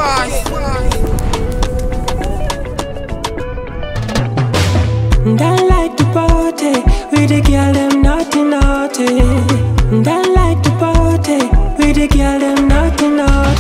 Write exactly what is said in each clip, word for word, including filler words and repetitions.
Don't like to party with the girl them naughty naughty. Don't like to party with the girl them naughty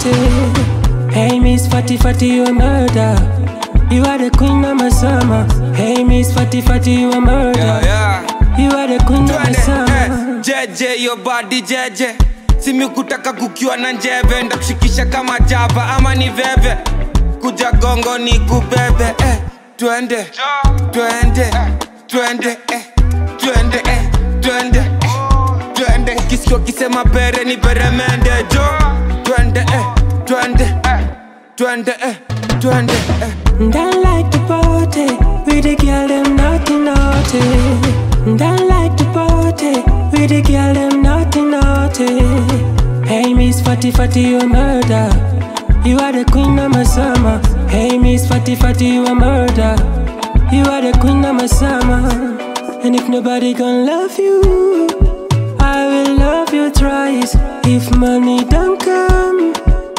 naughty. Hey Miss Fatty Fatty, you a murder. You are the queen of my summer. Hey Miss Fatty Fatty, you a murder. Yeah, yeah. You are the queen of my summer. J J, your body J J. Simi kutaka kukiwa na njeve. Ndakushikisha kama java ama ni veve. Kuja gongo ni kubebe eh. Twende, twende, twende eh. Twende eh, twende eh. Twende, ukisikia kisema bere ni peremende jo. Twende eh, twende eh. Twende eh, twende eh. Don't like to party with the girl them naughty naughty. Don't like to party with the girl them naughty naughty. Hey Miss Fatty Fatty, you a murder. You are the queen of my summer. Hey Miss Fatty Fatty, you a murder. You are the queen of my summer. And if nobody gon' love you, I will love you thrice. If money don't come,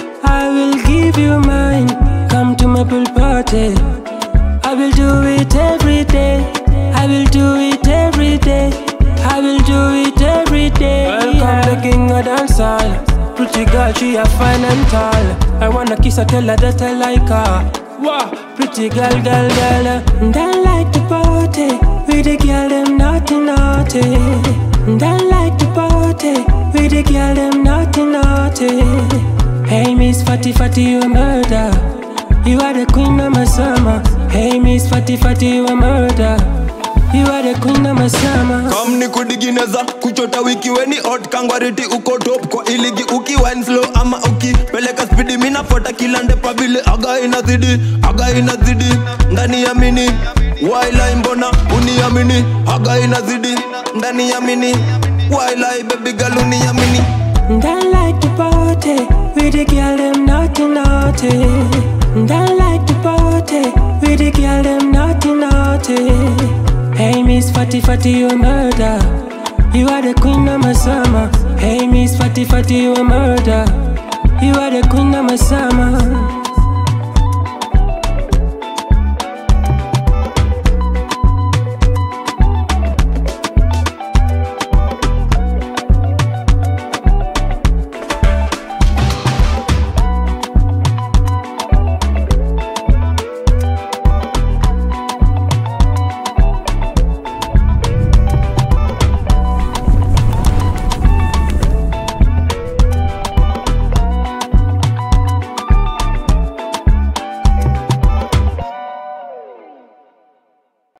I will give you mine. Come to my pool party. I will do it every day. I will do it every day. I will do it every day. Welcome yeah. The king of dancehall. Pretty girl, she a fine and tall. I wanna kiss her, tell her that I like her. Wow, pretty girl, girl, girl. Don't like to party with the girl them naughty naughty. Don't like to party with the girl them naughty naughty. Hey Miss Fatty Fatty, you a murder. You are the queen of my summer. Hey Miss Fatty Fatty, you a murder. You are the queen of my summer. Come ni kudigineza kuchota wiki weni hot kangwariti uko top kwa iligi uki wine slow ama uki peleka speedy mina fota kila ndepa vile aga inazidi aga inazidi ndani ya mini waila mbona uniamini aga inazidi ndani ya mini waila baby girl uniamini. Don't like to party with the girl them naughty naughty. Don't like to party with the girl them naughty naughty. Hey Miss Fatty Fatty, you a murder. You are the queen of my summer. Hey Miss Fatty Fatty, you a murder. You are the queen of my summer.